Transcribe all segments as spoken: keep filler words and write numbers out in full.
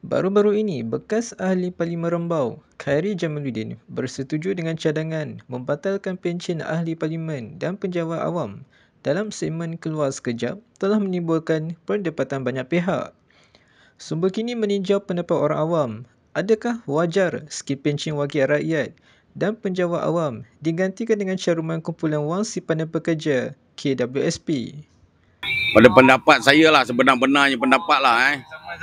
Baru-baru ini, bekas ahli Parlimen Rembau, Khairi Jamaluddin, bersetuju dengan cadangan membatalkan pencen ahli parlimen dan penjawat awam dalam segmen keluar sekejap telah menimbulkan perdebatan banyak pihak. Sumber kini meninjau pendapat orang awam. Adakah wajar skip pencen wakil rakyat dan penjawat awam digantikan dengan caruman kumpulan wang simpanan pekerja K W S P? Pada pendapat saya lah, sebenar-benarnya pendapat lah eh.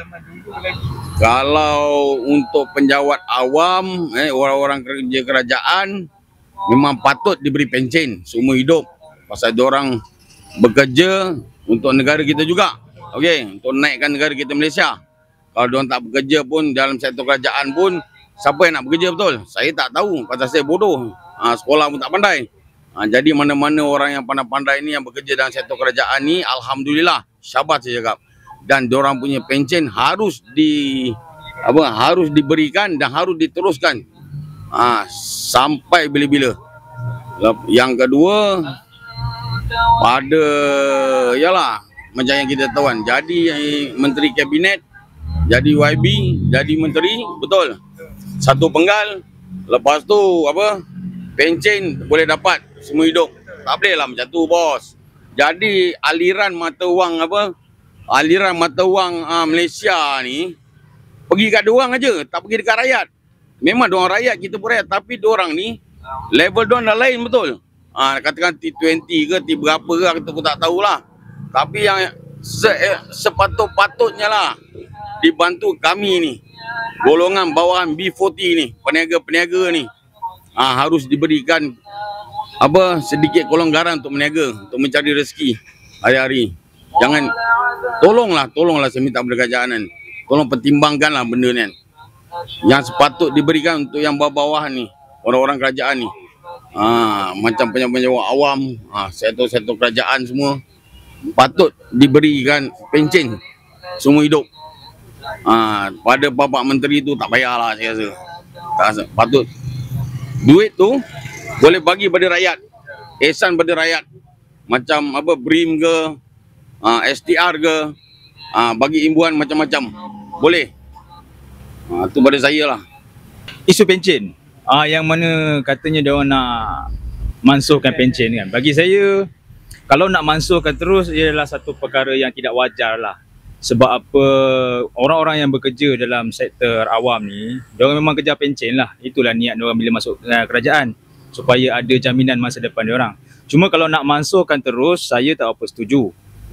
Kalau untuk penjawat awam, eh, orang-orang kerja kerajaan memang patut diberi pencen seumur hidup. Pasal diorang bekerja untuk negara kita juga. Okey, untuk naikkan negara kita Malaysia. Kalau diorang tak bekerja pun dalam sektor kerajaan pun, siapa yang nak bekerja betul? Saya tak tahu, pasal saya bodoh. Ha, sekolah pun tak pandai. Ha, jadi mana-mana orang yang pandai-pandai ni yang bekerja dalam sektor kerajaan ni, alhamdulillah, syabas saya cakap. Dan diorang punya pencen harus di apa harus diberikan dan harus diteruskan ha, sampai bila-bila. Yang kedua, pada yalah macam yang kita tahu kan, jadi menteri kabinet, jadi Y B, jadi menteri, betul. Satu penggal, lepas tu apa? Pencen boleh dapat semua hidup. Tak boleh lah macam tu, bos. Jadi aliran mata wang apa? Aliran mata wang uh, Malaysia ni pergi kat diorang aja, tak pergi dekat rakyat. Memang diorang rakyat, kita pun rakyat, tapi diorang ni level diorang dah lain betul. Ah uh, katakan T dua puluh ke T berapa ke kita pun tak tahulah. Tapi yang se sepatut-patutnya lah dibantu kami ni, golongan bawahan B empat puluh ni, peniaga-peniaga ni. Ah uh, harus diberikan apa sedikit kelonggaran untuk meniaga, untuk mencari rezeki hari-hari. Jangan, tolonglah, tolonglah saya minta kepada kerajaan kan. Tolong pertimbangkanlah benda ni kan. Yang sepatut diberikan untuk yang bawah-bawah ni, orang-orang kerajaan ni. Ha, macam penjawat awam, ha, sektor-sektor kerajaan semua patut diberikan pencen semua hidup. Ha, pada bapak menteri tu tak payahlah saya rasa. Tak rasa. Patut duit tu boleh bagi pada rakyat, ihsan pada rakyat. Macam apa B R I M ke, Uh, S T R ke, uh, bagi imbuhan macam-macam boleh. Uh, tu pada saya lah. Isu pencen uh, yang mana katanya dia orang nak mansuhkan pencen kan. Bagi saya, kalau nak mansuhkan terus ialah satu perkara yang tidak wajar lah. Sebab apa, orang-orang yang bekerja dalam sektor awam ni, dia orang memang kejar pencen lah. Itulah niat dia orang bila masuk uh, kerajaan, supaya ada jaminan masa depan dia orang. Cuma kalau nak mansuhkan terus, saya tak apa setuju.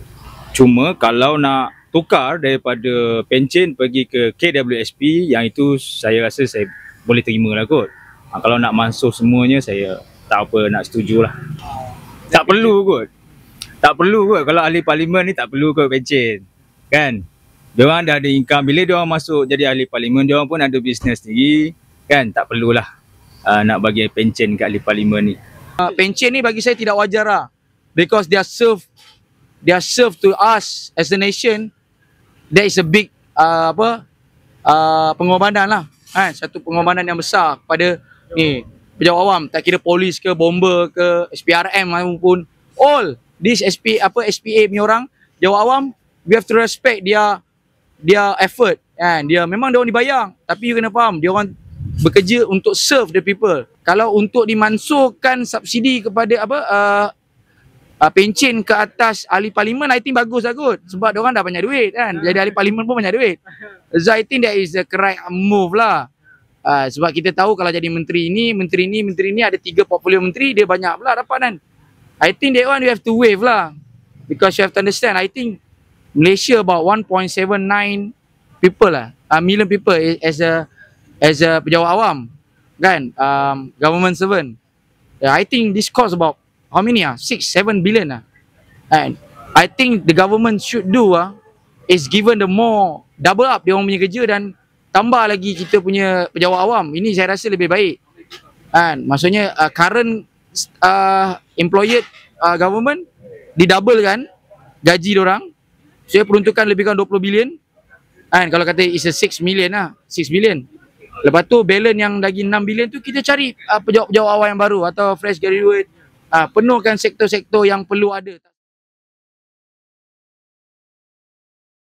Cuma kalau nak tukar daripada pencen pergi ke K W S P, yang itu saya rasa saya boleh terima lah kot. Ha, kalau nak mansuh semuanya, saya tak apa nak setuju lah. Tak perlu kot. Tak perlu kot. Kalau ahli parlimen ni tak perlu kot pencen. Kan? Diorang dah ada income. Bila diorang masuk jadi ahli parlimen, diorang pun ada bisnes sendiri. Kan? Tak perlulah uh, nak bagi pencen kat ahli parlimen ni. Uh, pencen ni bagi saya tidak wajar lah. Because they are serve They are served to us as a nation. That is a big uh, apa uh, pengorbanan lah, ha, satu pengorbanan yang besar pada ni pejabat awam. Tak kira polis ke, bomber ke, S P R M maupun all this S P apa S P A punya orang, pejabat awam, we have to respect dia dia effort. Kan, dia memang dia orang dibayar, tapi you kena faham dia orang bekerja untuk serve the people. Kalau untuk dimansuhkan subsidi kepada apa uh, Uh, pencen ke atas ahli parlimen, I think bagus lah kot. Sebab diorang dah banyak duit kan. Jadi ahli parlimen pun banyak duit. So I think that is the correct move lah. Uh, sebab kita tahu kalau jadi menteri ni, menteri ni, menteri ni ada tiga portfolio menteri, dia banyak pula dapat kan. I think that one you have to waive lah. Because you have to understand, I think Malaysia about one point seven nine people lah. Uh, million people as a as a pejabat awam. Kan, um, government servant. Yeah, I think this cost about how many ah? Six, seven billion ah. And I think the government should do ah is given the more double up dia orang punya kerja dan tambah lagi kita punya pejabat awam. Ini saya rasa lebih baik. Kan, maksudnya uh, current uh, employed uh, government didablekan gaji dia orang. Saya peruntukan lebih kurang dua puluh bilion. Kan, kalau kata is a six million lah, six billion. Lepas tu balance yang lagi enam bilion tu kita cari uh, pejabat-pejabat awam yang baru atau fresh graduate. Ah, penuhkan sektor-sektor yang perlu ada.